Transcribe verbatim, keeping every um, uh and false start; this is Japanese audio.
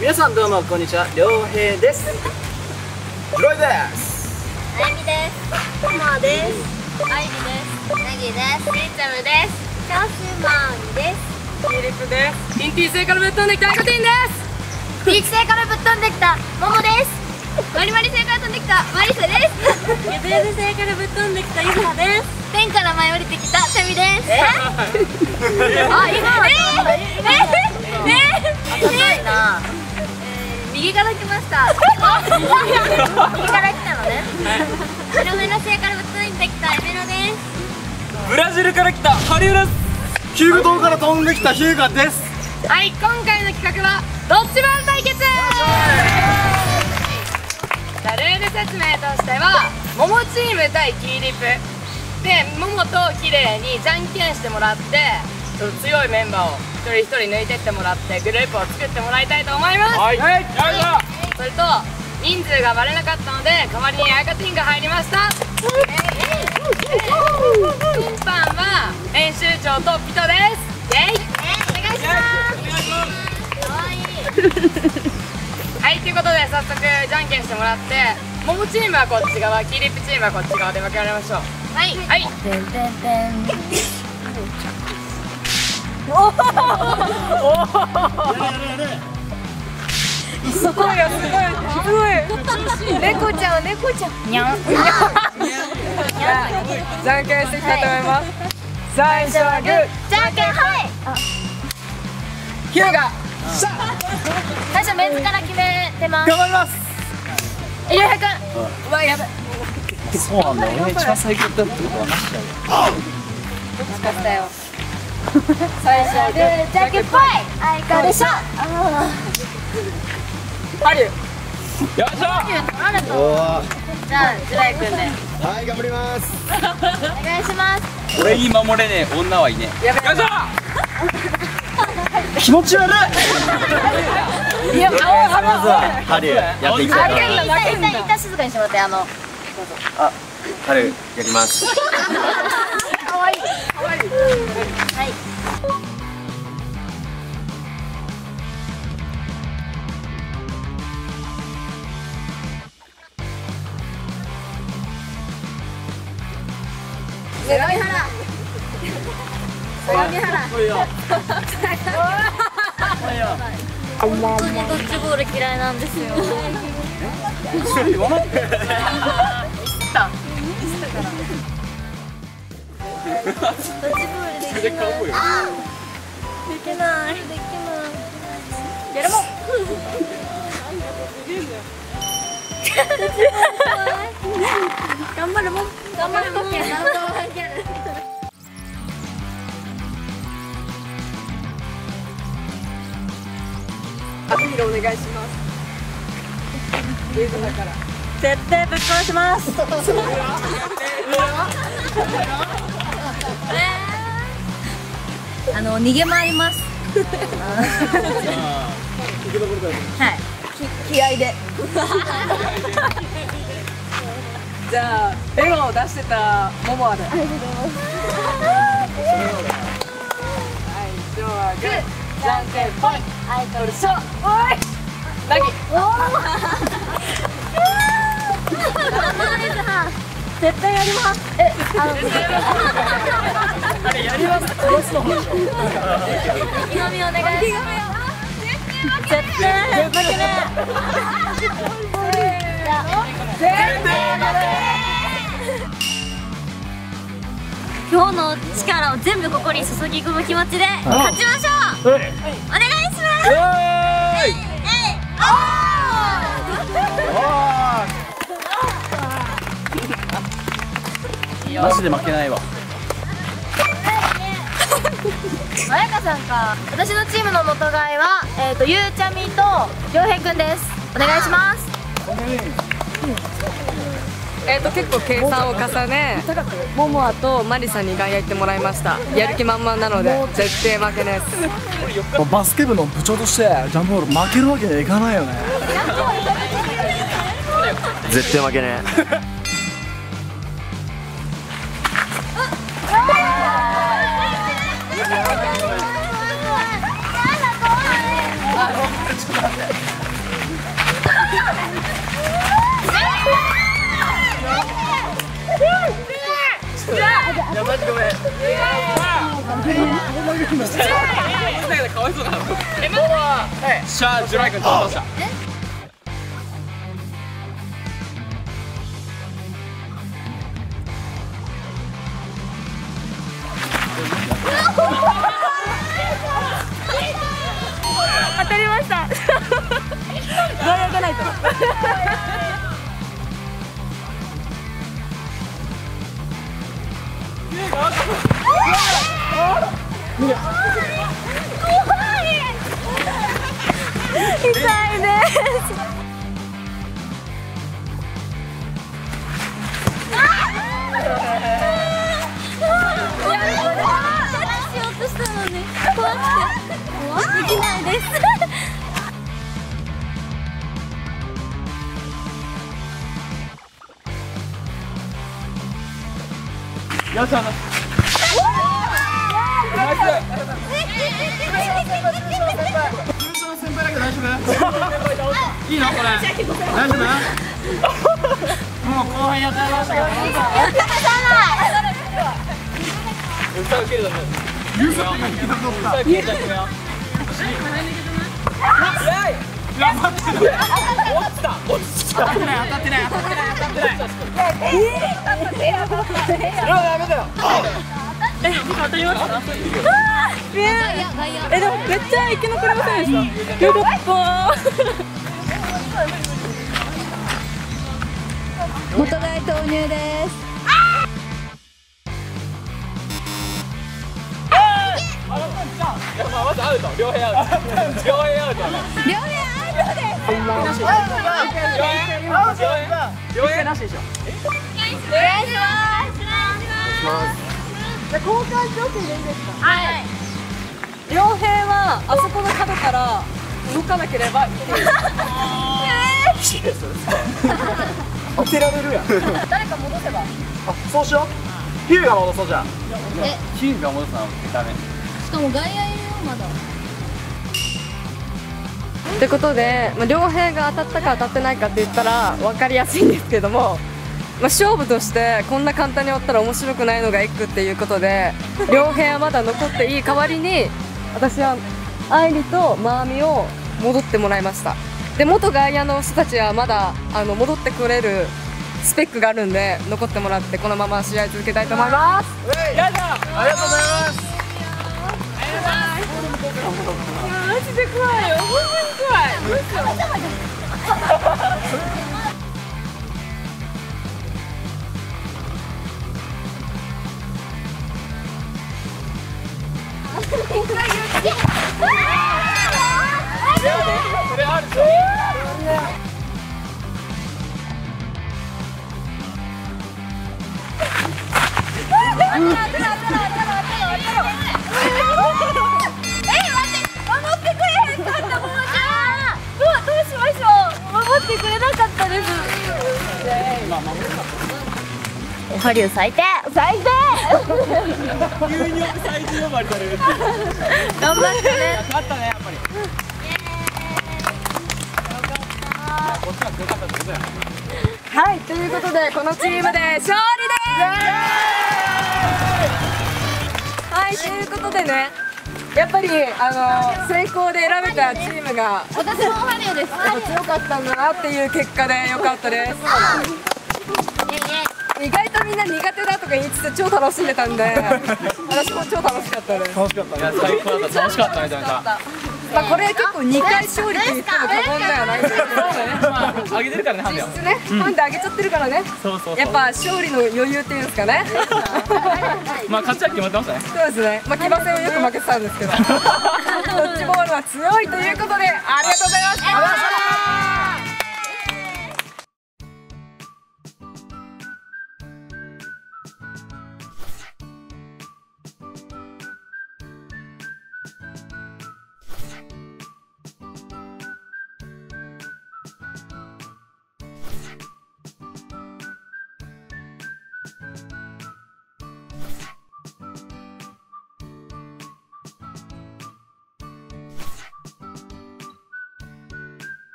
皆さんどうもこんにちは、りょうへいです。 ひろいです。 あゆみです。ともです。あいりです。なぎです。りんちゃむです。チャーシューマンです。 キーリップです。ティンティー星からぶっ飛んできたアコティンです。 ピーチ星からぶっ飛んできたももです。マリマリ星から飛んできたマリセです。ゆずゆず星からぶっ飛んできたゆずはです。天から舞い降りてきたセミです。えあ、今はええええな右から来ました。右から来たのね。白目の星からぶっ飛んできたエメロです。 ブラジルから来たハリウラス。 ヒューゴ島から飛んできたヒューガです。 はい、今回の企画はドッジボール対決。じゃあルール説明としては、モモチーム対キーリップで、モモと綺麗にじゃんけんしてもらって、ちょっと強いメンバーを一人一人抜いてってもらってグループを作ってもらいたいと思います。 はい、はい、 それと人数がバレなかったので代わりにアカティンが入りました。審判は編集長とピトです。イエイ、お願いします。かわいい。はい、ということで早速じゃんけんしてもらって、モモチームはこっち側、キーリップチームはこっち側で分けられましょう。はいはい。 てんてんてん。 すごいよ、すごいすごい。猫ちゃん、猫ちゃん。にゃん。じゃんけんしていきたいと思います。最初はグー、 じゃんけんはい。 ヒューガ。 最初メンズから決めてます。 頑張ります。 いりょうへいくん。 うわ、やばい。 そうなんだ、俺一番最強だってことはなしだよ。 どっちかしたよ。 最初はグー、じゃんけんぽい。あいかでしょ。 ハリュー。 よいしょ。 あると。 おー、 じゃあ、ジュライくんで。 はい、頑張ります。 お願いします。 俺に守れねえ女はいねえ。 やべえ。よいしょ。 気持ち悪い。 いや、青まずはハリューやっていきたいと思います。 一旦一旦一旦静かにしてもらって、あの。 あ、ハリューやります。 可愛い可愛い。はい。相模原。相模原。本当にドッジボール嫌いなんですよ。 言わないで。 ドッジボールできない。できない。できない。やるもん。頑張るもん。頑張るもん。 アピールお願いします。ゲームだから。 絶対ぶっ壊します。あの逃げ回ります。はい。き気合で。 じゃあ笑顔を出してたモモアで。はい、じゃあグー、じゃんけんぽい。 アイドルしょ、おい。ナギ。 絶対やります。え、あの。 あれやります。殺すの。 意気込みお願いします。絶対負けねえ。今日の力を全部ここに注ぎ込む気持ちで勝ちましょう。お願いします。えい、おマジで負けないわ。 まやかさんか。私のチームの元替えは、えっとゆうちゃみとりょうへいくんです。お願いします。 えっと結構計算を重ね、モモアとマリさんに外野行ってもらいました。やる気満々なので絶対負けです。 バスケ部の部長としてジャンボール負けるわけにはいかないよね。絶対負けねえ。 いやマジごめん。 かわいそうだな。え、まだ。しゃあ、ジュライ君どうした。 当たりました。どうやらないと。痛いです。しようとしたのに怖くてできないです。 よっしゃ。ナイス。 先輩だけど大丈夫？いいのこれ？大丈夫？もう後輩やってましたけど。 歌受けるだね。 優勝が聞いたことだ。 いいじゃん。やばい。落ちた。落ちた。 当たってない当たってない当たってない当たってない。 やめてよ。 え、当たりました？え、でもめっちゃ生き残りませんでした。よかったー。元台投入です。 まずアウト。両辺アウト。両辺アウト。 両面アウトです。 両辺なしでしょ。 お願いします。交換条件でいいですか？はい。両辺はあそこの角から動かなければいい。 当てられるやん。 誰か戻せば。 あ、そうしよう。ヒューが戻そうじゃん。 え、 ヒューが戻すのはダメ。 しかも外野いるよまだ。 ってことで、まあ、両辺が当たったか当たってないかって言ったら分かりやすいんですけども、まあ、勝負としてこんな簡単に終わったら面白くないのがエッグっていうことで、両辺はまだ残っていい代わりに私は愛理とマーミを戻ってもらいました。で、元外野の人たちはまだあの戻ってくれるスペックがあるんで残ってもらってこのまま試合続けたいと思います。 ありがとうございます。 マジで怖いよ、ほんまに怖い。どうしよそれあるでしょ。 おはりゅう最低最低。 急に最低呼ばれたね。 頑張ってね。 勝ったね、やっぱり。こっちは強かったってことや。 はい、ということでこのチームで勝利です。はい、ということでね、やっぱりあの先行で選べたチームが私もおはりゅうです。 やっぱ強かったんだなっていう結果で良かったです。意外とみんな苦手だとか言いつつ超楽しんでたんで私も超楽しかったです。 楽しかった。 いや、最高だった。楽しかっためちゃめちゃ。 まあこれ結構にかい勝利って言っても過言ではないんですけど、 まあ上げてるからね、ハンデは。 実質ね、ハンデ上げちゃってるからね、 そうそうそう。 やっぱ勝利の余裕っていうんですかね。 まあ勝ちは決まってましたね。 そうですね、まあ騎馬戦はよく負けてたんですけどドッジボールは強いということでありがとうございます。